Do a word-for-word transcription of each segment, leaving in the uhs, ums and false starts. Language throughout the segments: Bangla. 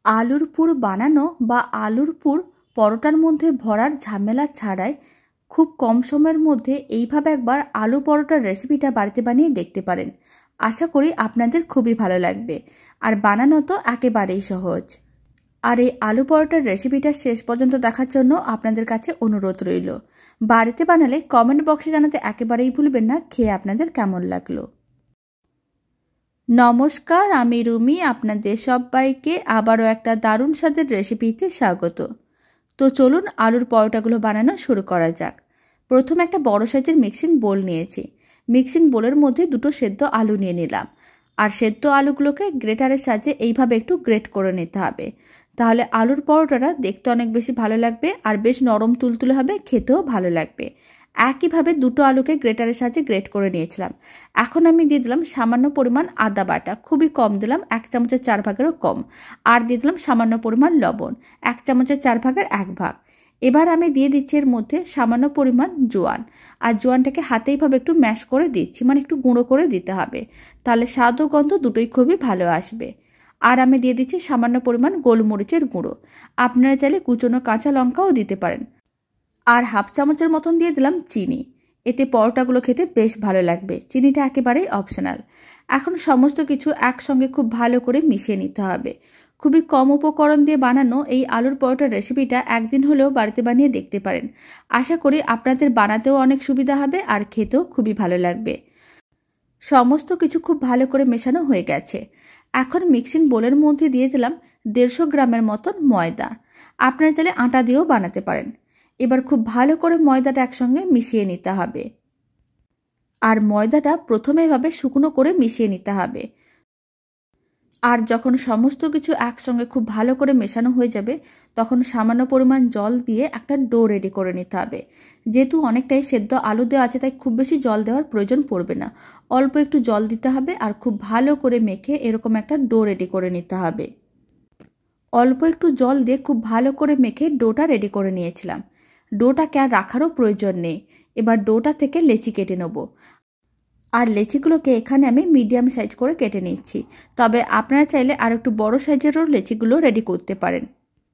আলুর পুর বানানো বা আলুর পুর পরোটার মধ্যে ভরার ঝামেলা ছাড়াই খুব কম সময়ের মধ্যে এইভাবে একবার আলু পরোটার রেসিপিটা বাড়িতে বানিয়ে দেখতে পারেন। আশা করি আপনাদের খুবই ভালো লাগবে, আর বানানো তো একেবারেই সহজ। আর এই আলু পরোটার রেসিপিটা শেষ পর্যন্ত দেখার জন্য আপনাদের কাছে অনুরোধ রইল। বাড়িতে বানালে কমেন্ট বক্সে জানাতে একেবারেই ভুলবেন না খেয়ে আপনাদের কেমন লাগলো। নমস্কার, আমি রুমি, আপনাদের সবাইকে আবারও একটা দারুণ স্বাদের রেসিপিতে স্বাগত। তো চলুন আলুর পরোটাগুলো বানানো শুরু করা যাক। প্রথমে একটা বড় সাইজের মিক্সিং বোল নিয়েছি। মিক্সিং বোলের মধ্যে দুটো সেদ্ধ আলু নিয়ে নিলাম, আর সেদ্ধ আলুগুলোকে গ্রেটারের সাহায্যে এইভাবে একটু গ্রেট করে নিতে হবে। তাহলে আলুর পরোটাটা দেখতে অনেক বেশি ভালো লাগবে, আর বেশ নরম তুলতুলে হবে, খেতেও ভালো লাগবে। একইভাবে দুটো আলুকে গ্রেটারের সাহায্যে গ্রেট করে নিয়েছিলাম। এখন আমি দিয়ে দিলাম সামান্য পরিমাণ আদা বাটা, খুবই কম দিলাম, এক চামচের চার ভাগেরও কম। আর দিয়ে দিলাম সামান্য পরিমাণ লবণ, এক চামচের চার ভাগের এক ভাগ। এবার আমি দিয়ে দিচ্ছি এর মধ্যে সামান্য পরিমাণ জোয়ান, আর জোয়ানটাকে হাতেইভাবে একটু ম্যাশ করে দিচ্ছি, মানে একটু গুঁড়ো করে দিতে হবে, তাহলে স্বাদ ও গন্ধ দুটোই খুবই ভালো আসবে। আর আমি দিয়ে দিচ্ছি সামান্য পরিমাণ গোলমরিচের গুঁড়ো, আপনারা চাইলে কুচনো কাঁচা লঙ্কাও দিতে পারেন। আর হাফ চামচের মতন দিয়ে দিলাম চিনি, এতে পরোটাগুলো খেতে বেশ ভালো লাগবে। চিনিটা একেবারেই অপশনাল। এখন সমস্ত কিছু একসঙ্গে খুব ভালো করে মিশিয়ে নিতে হবে। খুবই কম উপকরণ দিয়ে বানানো এই আলুর পরোটার রেসিপিটা একদিন হলেও বাড়িতে বানিয়ে দেখতে পারেন। আশা করি আপনাদের বানাতেও অনেক সুবিধা হবে, আর খেতেও খুবই ভালো লাগবে। সমস্ত কিছু খুব ভালো করে মেশানো হয়ে গেছে। এখন মিক্সিং বোলের মধ্যে দিয়ে দিলাম দেড়শো গ্রামের মতন ময়দা। আপনারা চাইলে আটা দিয়েও বানাতে পারেন। এবার খুব ভালো করে ময়দাটা একসঙ্গে মিশিয়ে নিতে হবে, আর ময়দাটা প্রথমে এভাবে শুকনো করে মিশিয়ে নিতে হবে। আর যখন সমস্ত কিছু একসঙ্গে খুব ভালো করে মেশানো হয়ে যাবে, তখন সামান্য পরিমাণ জল দিয়ে একটা ডো রেডি করে নিতে হবে। যেহেতু অনেকটাই সেদ্ধ আলু দেওয়া আছে, তাই খুব বেশি জল দেওয়ার প্রয়োজন পড়বে না, অল্প একটু জল দিতে হবে। আর খুব ভালো করে মেখে এরকম একটা ডো রেডি করে নিতে হবে। অল্প একটু জল দিয়ে খুব ভালো করে মেখে ডোটা রেডি করে নিয়েছিলাম। ডোটাকে আর রাখারও প্রয়োজন নেই। এবার ডোটা থেকে লেচি কেটে নেব, আর লেচিগুলোকে এখানে আমি মিডিয়াম সাইজ করে কেটে নিচ্ছি। তবে আপনারা চাইলে আর একটু বড় সাইজেরও লেচিগুলো রেডি করতে পারেন।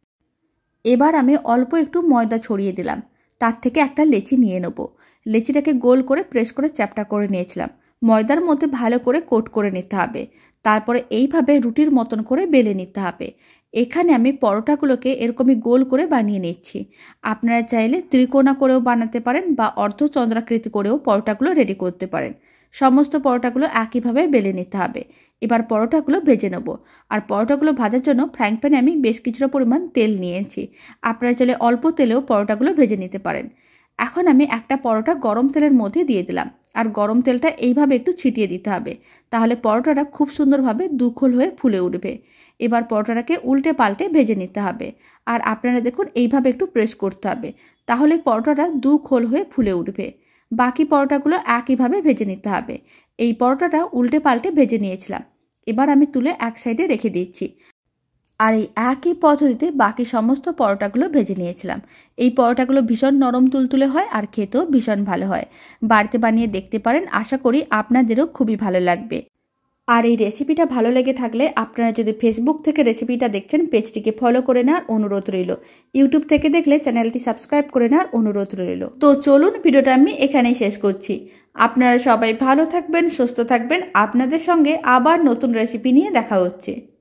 এবার আমি অল্প একটু ময়দা ছড়িয়ে দিলাম, তার থেকে একটা লেচি নিয়ে নেব। লেচিটাকে গোল করে প্রেস করে চ্যাপটা করে নিয়েছিলাম। ময়দার মধ্যে ভালো করে কোট করে নিতে হবে, তারপরে এইভাবে রুটির মতন করে বেলে নিতে হবে। এখানে আমি পরোটাগুলোকে এরকমই গোল করে বানিয়ে নিচ্ছি। আপনারা চাইলে ত্রিকোণা করেও বানাতে পারেন, বা অর্ধচন্দ্রাকৃতি করেও পরোটাগুলো রেডি করতে পারেন। সমস্ত পরোটাগুলো একইভাবে বেলে নিতে হবে। এবার পরোটাগুলো ভেজে নেব। আর পরোটাগুলো ভাজার জন্য ফ্রাইং প্যানে আমি বেশ কিছুটা পরিমাণ তেল নিয়েছি। আপনারা চাইলে অল্প তেলেও পরোটাগুলো ভেজে নিতে পারেন। এখন আমি একটা পরোটা গরম তেলের মধ্যে দিয়ে দিলাম, আর গরম তেলটা এইভাবে একটু ছিটিয়ে দিতে হবে, তাহলে পরোটাটা খুব সুন্দরভাবে দুখোল হয়ে ফুলে উঠবে। এবার পরোটাটাকে উল্টে পাল্টে ভেজে নিতে হবে, আর আপনারা দেখুন এইভাবে একটু প্রেস করতে হবে, তাহলে পরোটাটা দু খোল হয়ে ফুলে উঠবে। বাকি পরোটাগুলো একইভাবে ভেজে নিতে হবে। এই পরোটাটা উল্টে পাল্টে ভেজে নিয়েছিলাম। এবার আমি তুলে এক সাইডে রেখে দিচ্ছি, আর এই একই পদ্ধতিতে বাকি সমস্ত পরোটাগুলো ভেজে নিয়েছিলাম। এই পরোটাগুলো ভীষণ নরম তুলতুলে হয়, আর খেতেও ভীষণ ভালো হয়। বাড়িতে বানিয়ে দেখতে পারেন, আশা করি আপনাদেরও খুবই ভালো লাগবে। আর এই রেসিপিটা ভালো লেগে থাকলে আপনারা যদি ফেসবুক থেকে রেসিপিটা দেখছেন, পেজটিকে ফলো করে নেওয়ার অনুরোধ রইল। ইউটিউব থেকে দেখলে চ্যানেলটি সাবস্ক্রাইব করে নেওয়ার অনুরোধ রইল। তো চলুন ভিডিওটা আমি এখানেই শেষ করছি। আপনারা সবাই ভালো থাকবেন, সুস্থ থাকবেন। আপনাদের সঙ্গে আবার নতুন রেসিপি নিয়ে দেখা হচ্ছে।